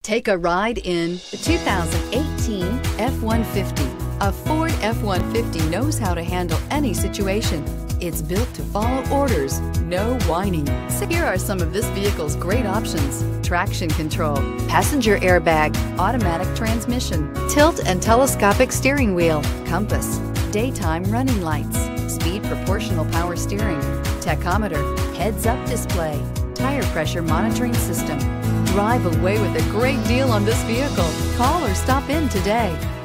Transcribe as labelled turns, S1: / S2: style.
S1: Take a ride in the 2018 F-150. A Ford F-150 knows how to handle any situation. It's built to follow orders, no whining. So here are some of this vehicle's great options: traction control, passenger airbag, automatic transmission, tilt and telescopic steering wheel, compass, daytime running lights, speed proportional power steering, tachometer, heads-up display, tire pressure monitoring system. Drive away with a great deal on this vehicle. Call or stop in today.